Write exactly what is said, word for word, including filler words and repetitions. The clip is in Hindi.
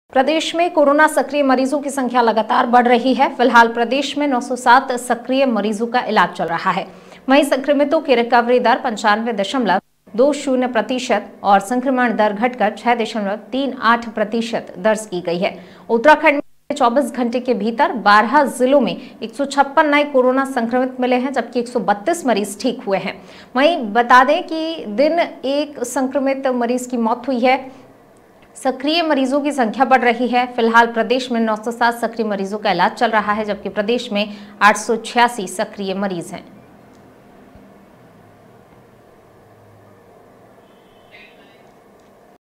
प्रदेश में कोरोना सक्रिय मरीजों की संख्या लगातार बढ़ रही है। फिलहाल प्रदेश में नौ सौ सात सक्रिय मरीजों का इलाज चल रहा है। वहीं संक्रमितों की रिकवरी दर पंचानवे दशमलव दो शून्य प्रतिशत और संक्रमण दर घटकर छह दशमलव तीन आठ प्रतिशत दर्ज की गई है। उत्तराखंड में चौबीस घंटे के भीतर बारह जिलों में एक सौ छप्पन नए कोरोना संक्रमित मिले हैं, जबकि एक सौ बत्तीस मरीज ठीक हुए हैं। वहीं बता दें कि दिन एक संक्रमित मरीज की मौत हुई है। सक्रिय मरीजों की संख्या बढ़ रही है। फिलहाल प्रदेश में नौ सौ सात सक्रिय मरीजों का इलाज चल रहा है, जबकि प्रदेश में आठ सौ छियासी सक्रिय मरीज हैं।